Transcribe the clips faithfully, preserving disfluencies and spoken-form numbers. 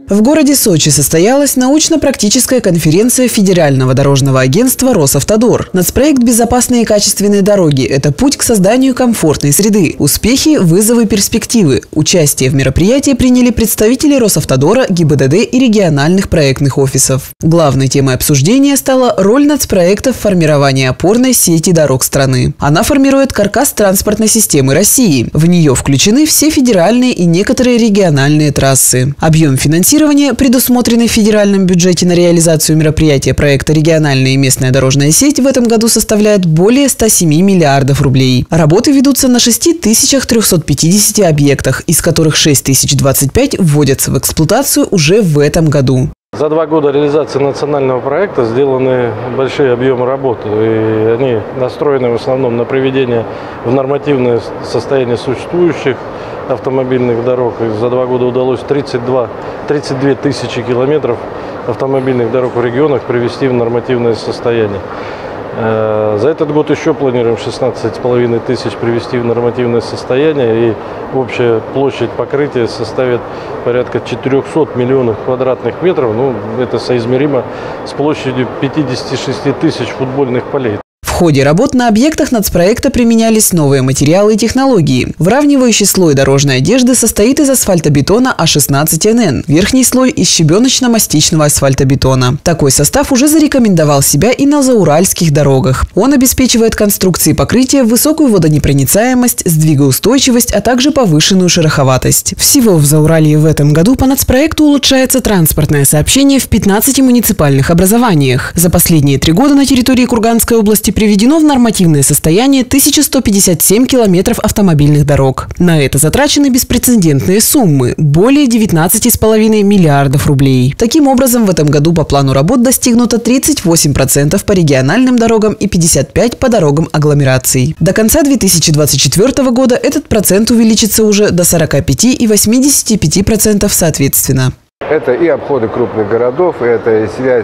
В городе Сочи состоялась научно-практическая конференция Федерального дорожного агентства «Росавтодор». Нацпроект «Безопасные и качественные дороги» – это путь к созданию комфортной среды. Успехи, вызовы, перспективы. Участие в мероприятии приняли представители Росавтодора, ГИБДД и региональных проектных офисов. Главной темой обсуждения стала роль нацпроекта в формировании опорной сети дорог страны. Она формирует каркас транспортной системы России. В нее включены все федеральные и некоторые региональные трассы. Объем финансирования предусмотренный в федеральном бюджете на реализацию мероприятия проекта «Региональная и местная дорожная сеть» в этом году составляет более ста семи миллиардов рублей. Работы ведутся на шести тысячах трёхстах пятидесяти объектах, из которых шесть тысяч двадцать пять вводятся в эксплуатацию уже в этом году. За два года реализации национального проекта сделаны большие объемы работы, и они настроены в основном на приведение в нормативное состояние существующих автомобильных дорог. И за два года удалось тридцать два, тридцать две тысячи километров автомобильных дорог в регионах привести в нормативное состояние. За этот год еще планируем шестнадцать с половиной тысяч привести в нормативное состояние, и общая площадь покрытия составит порядка четырёхсот миллионов квадратных метров. Ну, это соизмеримо с площадью пятидесяти шести тысяч футбольных полей. В ходе работ на объектах нацпроекта применялись новые материалы и технологии. Выравнивающий слой дорожной одежды состоит из асфальтобетона А шестнадцать Н Н, верхний слой из щебеночно-мастичного асфальтобетона. Такой состав уже зарекомендовал себя и на зауральских дорогах. Он обеспечивает конструкции покрытия высокую водонепроницаемость, сдвигоустойчивость, а также повышенную шероховатость. Всего в Зауралье в этом году по нацпроекту улучшается транспортное сообщение в пятнадцати муниципальных образованиях. За последние три года на территории Курганской области приведено в нормативное состояние тысяча сто пятьдесят семь километров автомобильных дорог. На это затрачены беспрецедентные суммы – более девятнадцати с половиной миллиардов рублей. Таким образом, в этом году по плану работ достигнуто тридцать восемь процентов по региональным дорогам и пятьдесят пять процентов по дорогам агломераций. До конца две тысячи двадцать четвёртого года этот процент увеличится уже до сорока пяти и восьмидесяти пяти процентов соответственно. Это и обходы крупных городов, это и связь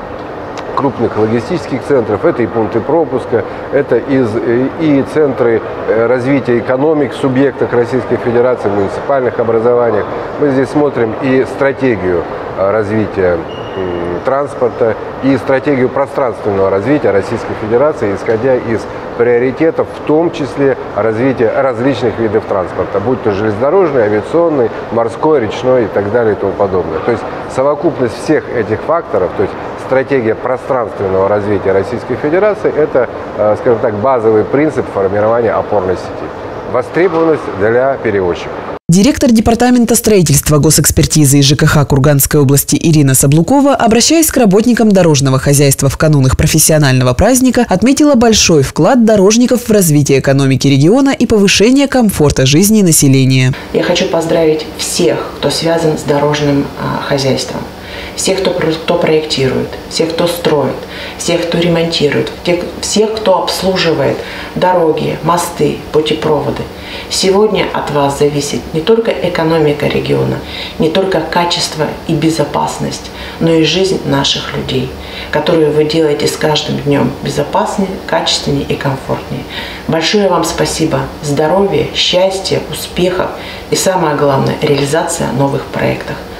крупных логистических центров, это и пункты пропуска, это из, и центры развития экономик в субъектах Российской Федерации, в муниципальных образованиях. Мы здесь смотрим и стратегию развития транспорта, и стратегию пространственного развития Российской Федерации, исходя из приоритетов, в том числе развития различных видов транспорта, будь то железнодорожный, авиационный, морской, речной и так далее и тому подобное. То есть совокупность всех этих факторов, то есть стратегия пространственного развития Российской Федерации – это, скажем так, базовый принцип формирования опорной сети. Востребованность для перевозчиков. Директор департамента строительства, госэкспертизы и ЖКХ Курганской области Ирина Саблукова, обращаясь к работникам дорожного хозяйства в канун их профессионального праздника, отметила большой вклад дорожников в развитие экономики региона и повышение комфорта жизни населения. Я хочу поздравить всех, кто связан с дорожным а, хозяйством. Всех, кто, кто проектирует, всех, кто строит, всех, кто ремонтирует, тех, всех, кто обслуживает дороги, мосты, путепроводы. Сегодня от вас зависит не только экономика региона, не только качество и безопасность, но и жизнь наших людей, которую вы делаете с каждым днем безопаснее, качественнее и комфортнее. Большое вам спасибо. Здоровья, счастья, успехов и, самое главное, реализация новых проектов.